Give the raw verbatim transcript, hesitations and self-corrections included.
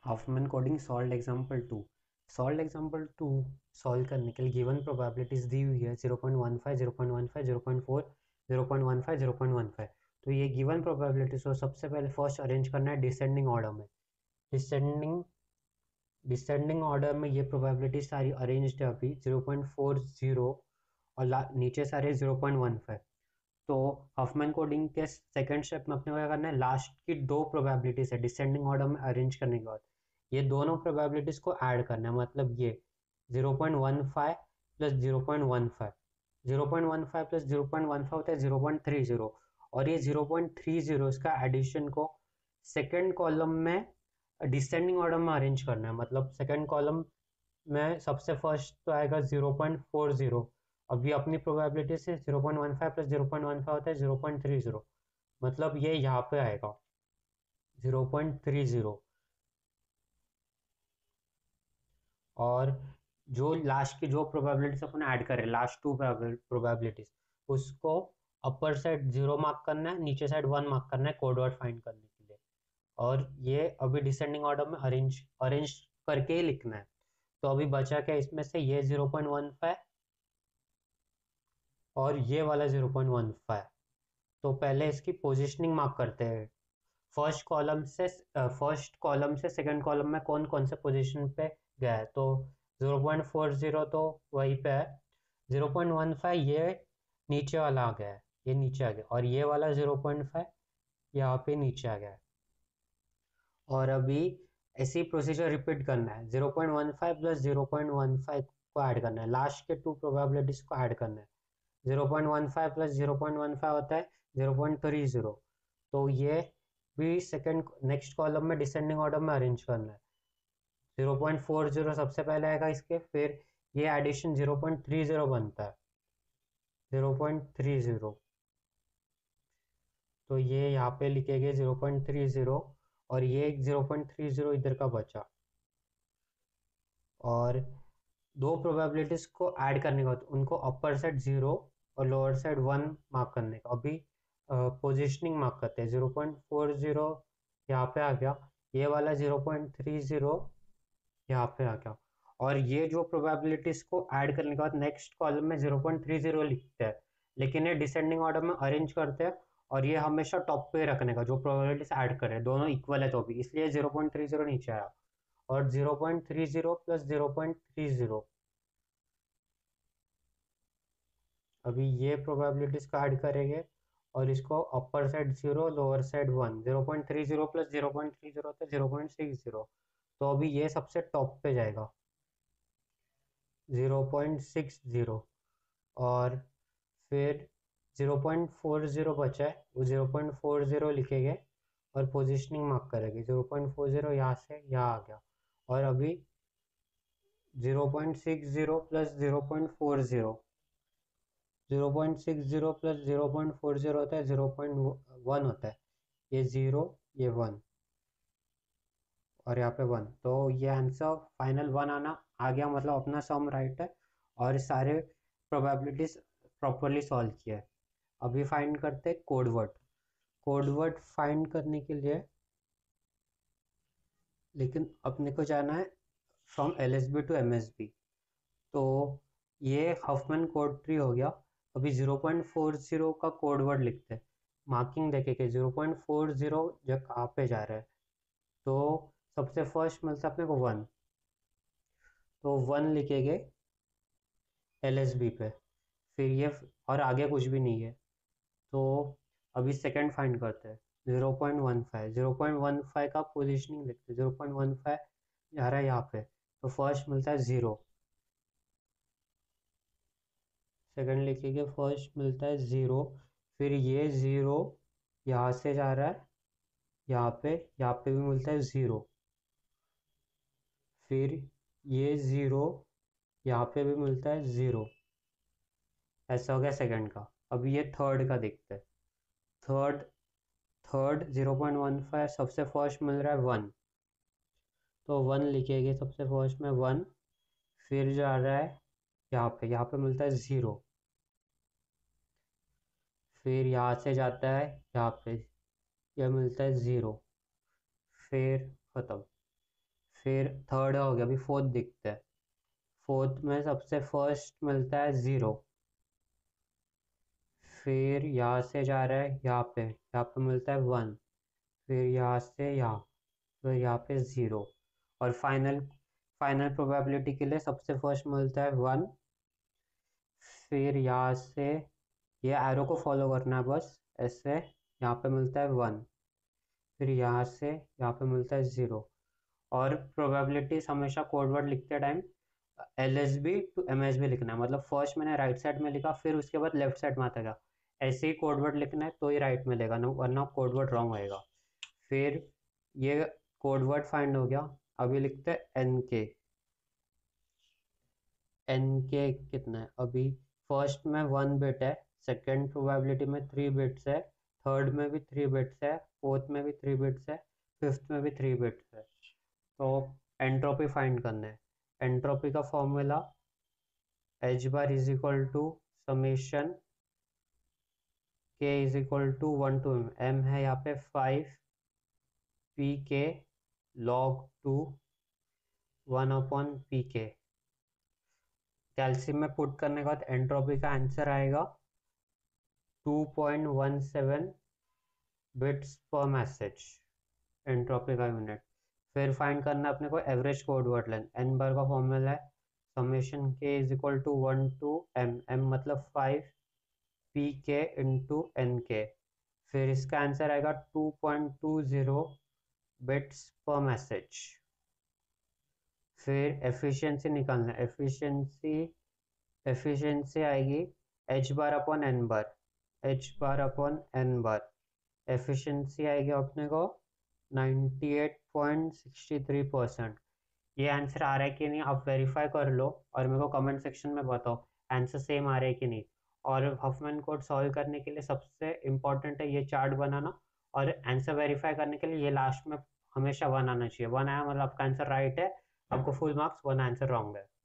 Hoffmann coding solve example two. Solve example two solve करने के लिए गिवन प्रोबेबिलिटीज दी हुई है zero point one five, zero point one five, zero point four, zero point one five, zero point one five. तो ये given probabilities को सबसे पहले फर्स्ट अरेंज करना है डिसेंडिंग ऑर्डर में। डिसेंडिंग डिसेंडिंग ऑर्डर में ये प्रोबेबिलिटी सारी अरेंज्ड है अभी ज़ीरो पॉइंट फोर ज़ीरो और नीचे सारे ज़ीरो पॉइंट वन फाइव। तो हॉफमैन कोडिंग के सेकंड स्टेप में अपने को क्या करना है, लास्ट की दो प्रोबेबिलिटीज है डिसेंडिंग ऑर्डर में अरेंज करने के बाद ये दोनों प्रोबेबिलिटीज को ऐड करना है। मतलब ये zero point one five plus zero point one five, zero point one five plus zero point one five होता है ज़ीरो पॉइंट थ्री ज़ीरो, और ये ज़ीरो पॉइंट थ्री ज़ीरो इसका एडिशन को सेकंड कॉलम में डिसेंडिंग ऑर्डर में arrange करना है। मतलब सेकंड कॉलम में सबसे फर्स्ट तो आएगा ज़ीरो पॉइंट फोर ज़ीरो। अभी अपनी प्रोबेबिलिटी से zero point one five plus zero point one five होता है ज़ीरो पॉइंट थ्री ज़ीरो। मतलब ये यहाँ पे आएगा ज़ीरो पॉइंट थ्री ज़ीरो। और जो लास्ट की जो प्रोबेबिलिटीज अपन ऐड करें, लास्ट टू प्रोबेबिलिटीज, उसको अपर साइड जीरो मार्क करना है, नीचे साइड वन मार्क करना है कोड वर्ड फाइंड करने के लिए। और ये अभी डिसेंडिंग ऑर्डर में अरेंज अरेंज करके ही लिखना है। तो अभी बचा क्या इसमें से, ये ज़ीरो पॉइंट वन फाइव और ये वाला ज़ीरो पॉइंट वन फाइव। तो पहले इसकी पोजीशनिंग मार्क करते हैं। फर्स्ट कॉलम से फर्स्ट कॉलम से सेकंड कॉलम में कौन कौन से पोजीशन पे गया है। तो ज़ीरो पॉइंट फोर ज़ीरो तो वहीं पे है, ज़ीरो पॉइंट वन फाइव ये नीचे वाला आ गया है, ये नीचे आ गया, और ये वाला ज़ीरो पॉइंट फाइव यहाँ पे नीचे आ गया है। और अभी ऐसी प्रोसीजर रिपीट करना है, zero point one five plus zero point one five को ऐड करना है, लास्ट के टू प्रोबेबिलिटीज को ऐड करना है। Zero point one five plus zero point one five होता है ज़ीरो पॉइंट थ्री ज़ीरो। तो ये भी सेकंड नेक्स्ट कॉलम में डिसेंडिंग ऑर्डर में अरेंज करना है। ज़ीरो पॉइंट फोर ज़ीरो सबसे पहले आएगा इसके, फिर ये addition zero point three zero बनता है, ज़ीरो पॉइंट थ्री ज़ीरो। तो ये यहाँ पे लिखेंगे ज़ीरो पॉइंट थ्री ज़ीरो, और ये एक ज़ीरो पॉइंट थ्री ज़ीरो इधर का बचा। और दो प्रोबेबिलिटीज को ऐड करने के बाद उनको अपर साइड जीरो और लोअर साइड वन मार्क करने का। अभी पोजिशनिंग मार्क करते हैं, ज़ीरो पॉइंट फोर ज़ीरो यहाँ पे आ गया, ये वाला ज़ीरो पॉइंट थ्री ज़ीरो यहाँ पे आ गया। और ये जो प्रोबेबिलिटीज को ऐड करने के बाद नेक्स्ट कॉलम में ज़ीरो पॉइंट थ्री ज़ीरो लिखते हैं, लेकिन ये डिसेंडिंग ऑर्डर में अरेंज करते हैं। और ये हमेशा टॉप पे रखने का, जो प्रोबेबिलिटीज ऐड कर रहे हैं दोनों इक्वल है तो भी, इसलिए ज़ीरो पॉइंट थ्री ज़ीरो नीचे आया। और zero point three zero plus zero point three zero, अभी ये प्रोबेबिलिटीज का ऐड करेंगे और इसको upper side zero lower side one, zero point three zero plus zero point three zero होता है ज़ीरो पॉइंट सिक्स ज़ीरो। तो अभी ये सबसे टॉप पे जाएगा ज़ीरो पॉइंट सिक्स ज़ीरो। और फिर ज़ीरो पॉइंट फोर ज़ीरो बचा है, वो ज़ीरो पॉइंट फोर ज़ीरो लिखेंगे और पोजीशनिंग मार्क करेंगे, ज़ीरो पॉइंट फोर ज़ीरो यहाँ से यहाँ आ गया। और अभी zero point six zero plus zero point four zero, zero point six zero plus zero point four zero होता है ज़ीरो पॉइंट वन होता है, ये ज़ीरो ये वन और यहाँ पे वन। तो ये आंसर फाइनल वन आना आ गया, मतलब अपना सम राइट है और सारे प्रोबेबिलिटीज प्रॉपरली सॉल्व किया है। अभी फाइंड करते हैं code word. Code word find करने के लिए लेकिन अपने को जाना है from L S B to M S B. तो ये हफमैन कोड ट्री हो गया। अभी ज़ीरो पॉइंट फोर ज़ीरो का कोड वर्ड लिखते हैं, मार्किंग देखेंगे ज़ीरो पॉइंट फोर ज़ीरो जब कहाँ पे जा रहा है। तो सबसे फर्स्ट मिलता है अपने को वन, तो वन लिखेंगे एल एस बी पे, फिर ये और आगे कुछ भी नहीं है। तो अभी सेकंड फाइंड करते हैं, zero point one five, zero point one five का पोजीशनिंग लिखते हैं, ज़ीरो पॉइंट वन फाइव जा रहा है यहाँ पे, तो फर्स्ट मिलता है ज़ीरो। सेकंड लिखेंगे फर्स्ट मिलता है ज़ीरो, फिर ये ज़ीरो यहाँ से जा रहा है यहाँ पे, यहाँ पे भी मिलता है ज़ीरो, फिर ये ज़ीरो यहाँ पे भी मिलता है ज़ीरो। ऐसा हो गया सेकंड का। अभी ये थर्ड का देखते हैं। Third third zero point one five सबसे फर्स्ट मिल रहा है वन, तो वन लिखेंगे सबसे फर्स्ट में वन, फिर जा रहा है यहाँ पे, यहाँ पे मिलता है ज़ीरो, फिर यहाँ से जाता है यहाँ पे, यह मिलता है ज़ीरो, फिर ख़त्म। फिर थर्ड हो गया, अभी फोर्थ दिखता है। फोर्थ में सबसे फर्स्ट मिलता है ज़ीरो, फिर यहाँ से जा रहा है यहाँ पे, यहाँ पे मिलता है वन, फिर यहाँ से यहाँ, फिर यहाँ पे ज़ीरो, और फाइनल फाइनल प्रोबेबिलिटी के लिए सबसे फर्स्ट मिलता है वन, फिर यहाँ से ये एरो को फॉलो करना है बस ऐसे, यहाँ पे मिलता है वन, फिर यहाँ से यहाँ पे मिलता है ज़ीरो। और प्रोबेबिलिटीज हमेशा कोड वर्ड लिखते time L S B to M S B लिखना है, मतलब फर्स्ट मैंने राइट साइड में लिखा, फिर उसके बाद लेफ्ट साइड में आता गया, ऐसे ही कोड वर्ड लिखना है तो ही राइट में लेगा, वरना कोड वर्ड रॉन्ग होएगा। फिर ये कोड वर्ड फाइंड हो गया, अभी लिखते हैं एन के। एन के कितना है, अभी फर्स्ट में वन बिट है, सेकेंड प्रोबेबिलिटी में थ्री बिट्स है, थर्ड में भी थ्री बिट्स है, फोर्थ में भी थ्री बिट्स है, फिफ्थ में भी थ्री बिट्स है। तो एंट्रोपी फाइंड करना है। एंट्रोपी का formula H bar is equal to summation k is equal to one to M, M है यहाँ पे five P k log two one upon P k. कैल्शियम में पुट करने के बाद एंट्रोपी का आंसर आएगा two point one seven bits per message, entropy का यूनिट। फिर फाइंड करना है अपने को average code word length. N bar का फॉर्मूला है summation k is equal to one to M, M मतलब five P k into N k. फिर इसका आंसर आएगा two point two zero bits per message. फिर एफिशिएंसी निकालना है, efficiency efficiency आएगी H bar upon N bar, H bar upon N bar. Efficiency आएगी अपने को ninety eight point six three percent. ये आंसर आ रहा है कि नहीं आप वेरीफाई कर लो और मेरे को कमेंट सेक्शन में बताओ आंसर सेम आ रहा है कि नहीं। और हफमैन कोड सॉल्व करने के लिए सबसे इम्पोर्टेंट है ये चार्ट बनाना, और आंसर वेरीफाई करने के लिए ये लास्ट में हमेशा वन आना चाहिए। वन आया मतलब आपका आंसर राइट है, आपको full marks, one answer wrong है।